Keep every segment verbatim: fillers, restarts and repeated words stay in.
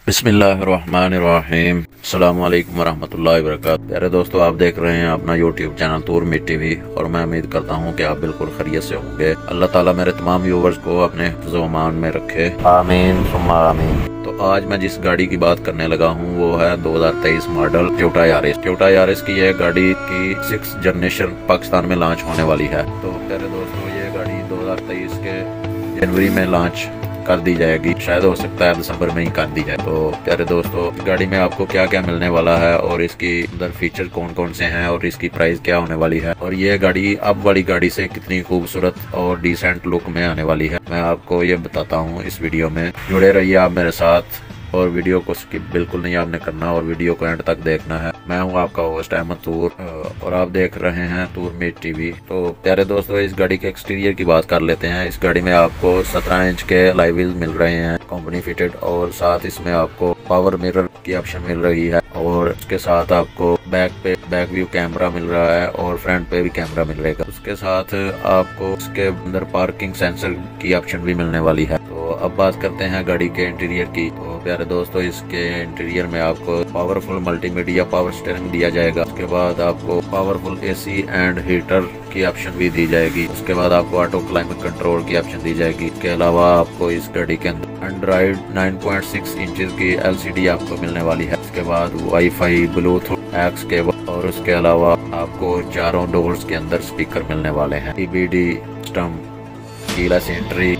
बिस्मिल्लाहिर्रहमानिर्रहीम। अस्सलाम वालेकुम वरहमतुल्लाहि वबरकातुहू। प्यारे दोस्तों, आप देख रहे हैं अपना यूट्यूब चैनल तूर मीट टीवी और मैं उम्मीद करता हूं कि आप बिल्कुल खैरियत से होंगे। अल्लाह ताला मेरे तमाम व्यूवर्स को अपने ज़ुमान में रखे, आमीन सुम्मा आमीन। तो आज मैं जिस गाड़ी की बात करने लगा हूं वो है दो हज़ार तेईस model Toyota Yaris. Toyota Yaris की यह गाड़ी की सिक्स जनरेशन पाकिस्तान में लॉन्च होने वाली है। तो प्यारे दोस्तों, ये गाड़ी दो हज़ार तेईस के जनवरी में लॉन्च कर दी जाएगी, शायद हो सकता है दिसंबर में ही कर दी जाए। तो प्यारे दोस्तों, इस गाड़ी में आपको क्या क्या मिलने वाला है और इसकी अंदर फीचर कौन कौन से हैं और इसकी प्राइस क्या होने वाली है और ये गाड़ी अब वाली गाड़ी से कितनी खूबसूरत और डिसेंट लुक में आने वाली है, मैं आपको ये बताता हूँ। इस वीडियो में जुड़े रहिए आप मेरे साथ और वीडियो को स्किप बिल्कुल नहीं आपने करना और वीडियो को एंड तक देखना है। मैं हूं आपका होस्ट अहमद तूर और आप देख रहे हैं तूर मीट टीवी। तो प्यारे दोस्तों, इस गाड़ी के एक्सटीरियर की बात कर लेते हैं। इस गाड़ी में आपको सत्रह इंच के अलॉय व्हील मिल रहे हैं कंपनी फिटेड, और साथ इसमें आपको पावर मिरर की ऑप्शन मिल रही है और उसके साथ आपको बैक पे बैक व्यू कैमरा मिल रहा है और फ्रंट पे भी कैमरा मिल रहेगा। उसके साथ आपको इसके अंदर पार्किंग सेंसर की ऑप्शन भी मिलने वाली है। तो अब बात करते हैं गाड़ी के इंटीरियर की। तो प्यारे दोस्तों, इसके इंटीरियर में आपको पावरफुल मल्टीमीडिया पावर स्टीयरिंग दिया जाएगा। उसके बाद आपको पावरफुल एसी एंड हीटर की ऑप्शन भी दी जाएगी। उसके बाद आपको ऑटो क्लाइमेट कंट्रोल की ऑप्शन दी जाएगी। इसके अलावा आपको इस गाड़ी के अंदर Android nine point six inches की एलसीडी आपको मिलने वाली है। उसके बाद वाईफाई, ब्लूटूथ, एक्स केबल और उसके अलावा आपको चारों डोर्स के अंदर स्पीकर मिलने वाले हैं। ईबीडी सिस्टम, कीलेस एंट्री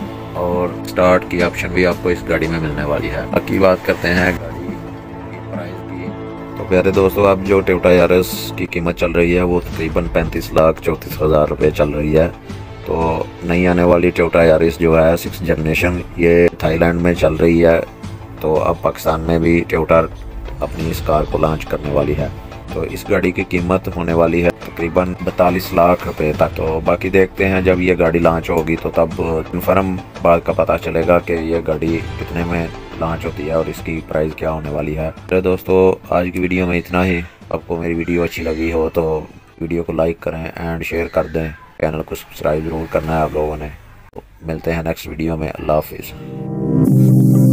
और स्टार्ट की ऑप्शन भी आपको इस गाड़ी में मिलने वाली है। बाकी बात करते हैं गाड़ी की प्राइस की। तो प्यारे दोस्तों, अब जो टोयोटा यारिस की कीमत चल रही है वो तकरीबन पैंतीस लाख चौंतीस हज़ार रुपये चल रही है। तो नई आने वाली टोयोटा यारिस जो है सिक्स जनरेशन, ये थाईलैंड में चल रही है। तो अब पाकिस्तान में भी टोयोटा अपनी इस कार को लॉन्च करने वाली है। तो इस गाड़ी की कीमत होने वाली है तकरीबन बतालीस लाख रुपए तक। तो बाकी देखते हैं जब ये गाड़ी लॉन्च होगी तो तब कन्फर्म बात का पता चलेगा कि ये गाड़ी कितने में लॉन्च होती है और इसकी प्राइस क्या होने वाली है। तो दोस्तों, आज की वीडियो में इतना ही। आपको मेरी वीडियो अच्छी लगी हो तो वीडियो को लाइक करें एंड शेयर कर दें। चैनल को सब्सक्राइब जरूर करना है आप लोगों ने। तो मिलते हैं नेक्स्ट वीडियो में। अल्लाह हाफिज़।